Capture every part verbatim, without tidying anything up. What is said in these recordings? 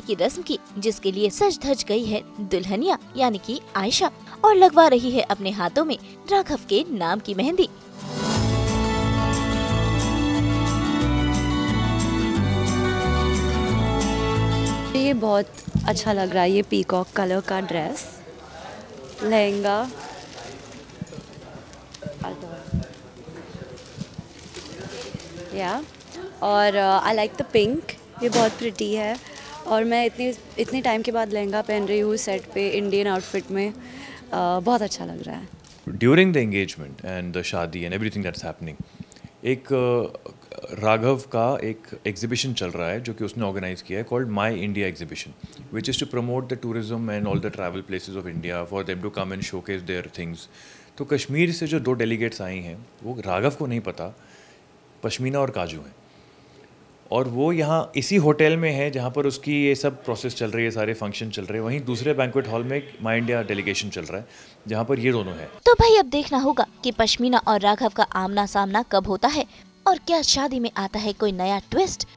की रस्म की, जिसके लिए सज धज गई है दुल्हनिया यानी कि आयशा और लगवा रही है अपने हाथों में राघव के नाम की मेहंदी। ये बहुत अच्छा लग रहा है, ये पीकॉक कलर का ड्रेस, लहंगा या और आई लाइक द पिंक, ये बहुत प्रिटी है और मैं इतनी इतने टाइम के बाद लहंगा पहन रही हूँ सेट पे इंडियन आउटफिट में, uh, बहुत अच्छा लग रहा है। During the engagement and the shaadi and everything that's happening, एक राघव का एक एग्जीबिशन चल रहा है जो कि उसने ऑर्गेनाइज किया है, called my India exhibition, which is to promote the tourism and all the travel places of India for them to come and showcase their things. तो कश्मीर से जो दो डेलीगेट्स आई हैं वो राघव को नहीं पता पश्मीना और काजू हैं, और वो यहाँ इसी होटल में है जहाँ पर उसकी ये सब प्रोसेस चल रही है, सारे फंक्शन चल रहे हैं। वहीं दूसरे बैंक्वेट हॉल में माई इंडिया डेलीगेशन चल रहा है जहाँ पर ये दोनों हैं। तो भाई अब देखना होगा कि पश्मीना और राघव का आमना सामना कब होता है और क्या शादी में आता है कोई नया ट्विस्ट।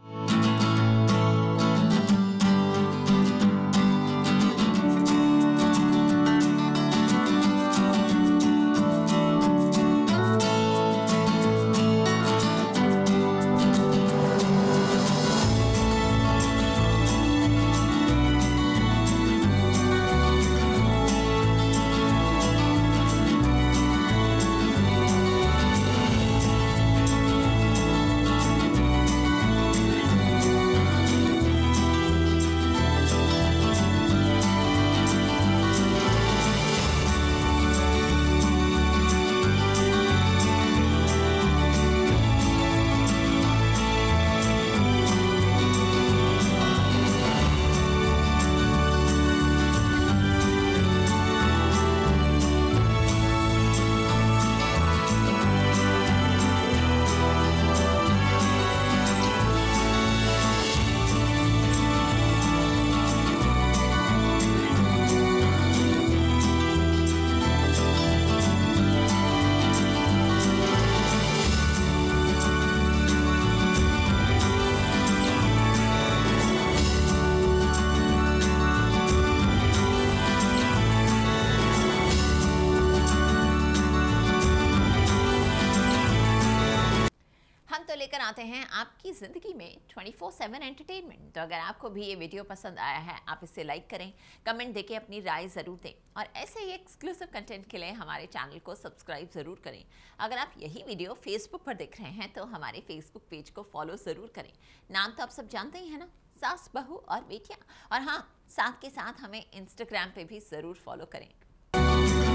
तो लेकर आते हैं आपकी ज़िंदगी में ट्वेंटी फोर सेवन एंटरटेनमेंट। तो अगर आपको भी ये वीडियो पसंद आया है, आप इसे लाइक करें, कमेंट देके अपनी राय ज़रूर दें और ऐसे ही एक्सक्लूसिव कंटेंट के लिए हमारे चैनल को सब्सक्राइब ज़रूर करें। अगर आप यही वीडियो फेसबुक पर देख रहे हैं तो हमारे फेसबुक पेज को फॉलो ज़रूर करें। नाम तो आप सब जानते ही हैं ना, सास बहू और बेटियाँ। और हाँ, साथ के साथ हमें इंस्टाग्राम पे भी ज़रूर फॉलो करें।